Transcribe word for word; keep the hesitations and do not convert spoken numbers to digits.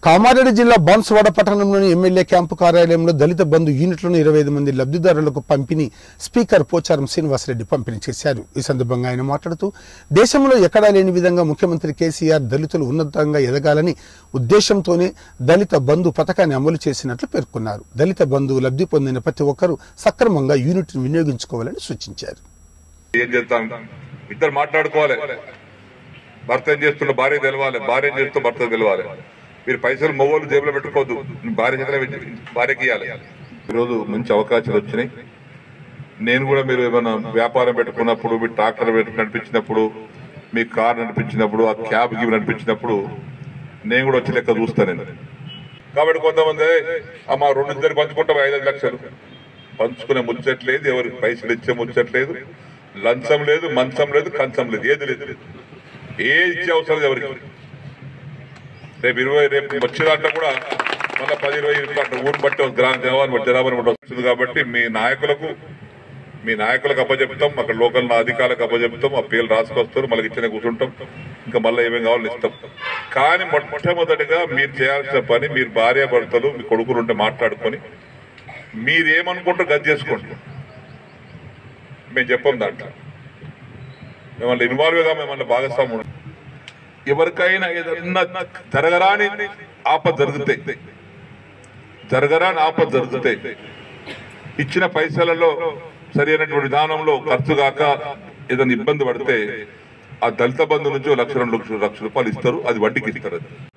కామారెడ్డి జిల్లా బాన్సువాడ పట్టణంలోని MLA camp కార్యాలయంలో దళిత బంధు యూనిట్లను ఇరవై ఐదు మంది లబ్ధిదారులకు పంపిణీ స్పీకర్ పోచారం శ్రీనివాసరెడ్డి పంపిణీ చేశారు। ఈ సందర్భంగా ఆయన మాట్లాడుతూ దేశంలో ఎక్కడా లేని విధంగా ముఖ్యమంత్రి కేసీఆర్ దళితులు ఉన్నతంగా ఎదగాలని ఉద్దేశంతోనే దళిత బంధు పథకాన్ని అమలు చేసినట్లు పేర్కొన్నారు। దళిత బంధు లబ్ధి పొందిన ప్రతి ఒక్కరూ సక్రమంగా యూనిట్ను వినియోగించుకోవాలని సూచించారు। ఇద్దరు మాట్లాడుకోవాలి, భర్త ఏం చేస్తున్న భార్య తెలవాలి, భార్య ఏం చేస్తూ భర్త తెలవాలి। మీరు పైసలు మొగోలు జేబులో పెట్టుకోవద్దు, భార్య చేత భార్యకి ఇవ్వాలి। ఈరోజు మంచి అవకాశాలు వచ్చినాయి। నేను కూడా మీరు ఏమైనా వ్యాపారం పెట్టుకున్నప్పుడు, మీ ట్రాక్టర్ నడిపించినప్పుడు, మీ కార్ నడిపించినప్పుడు, ఆ క్యాబ్ గివ్ నడిపించినప్పుడు నేను కూడా వచ్చి లెక్క చూస్తాను। కాబట్టి కొంతమంది మా రెండు ఇద్దరు పంచుకుంటాం ఐదు ఐదు లక్షలు పంచుకునే ముచ్చట్లేదు, ఎవరికి పైసలు ఇచ్చే ముచ్చట్లేదు, లంచం లేదు, మంచం లేదు, కంచం లేదు, ఏది లేదు, ఏది ఇచ్చే అవసరం లేదు ఎవరికి। రేపు ఇరవై రేపు వచ్చే దాంట్లో కూడా మళ్ళీ పది ఇరవై ఊరు బట్టి గ్రామ జనాభాని బట్టి జనాభాని బట్టి వస్తుంది। కాబట్టి మీ నాయకులకు మీ నాయకులకు అప్పచెప్తాం, అక్కడ లోకల్ అధికారులకు అప్పచెప్తాం, ఆ పేర్లు రాసుకొస్తారు, మళ్ళీ ఇచ్చిన కూర్చుంటాం, ఇంకా మళ్ళీ ఏమేమి కావాలని ఇస్తాం। కానీ మొట్టమొదటిగా మీరు చేయాల్సిన పని, మీరు భార్యాభర్తలు మీ కొడుకులు ఉంటే మాట్లాడుకొని మీరేమనుకుంటారో గది చేసుకోండి, మేము చెప్పం దాంట్లో మిమ్మల్ని ఇన్వాల్వ్గా మిమ్మల్ని భాగస్వామ్యం। ఎవరికైనా ఏదన్నా జరగరాని ఆపద జరుగుతాయి, జరగరాని ఆపద జరుగుతాయి, ఇచ్చిన పైసలలో సరైనటువంటి విధానంలో ఖర్చు కాక ఏదైనా ఇబ్బంది పడితే ఆ దళిత బంధు నుంచి లక్ష రెండు లక్షల లక్ష రూపాయలు ఇస్తారు, అది వడ్డీకి ఇస్తారు।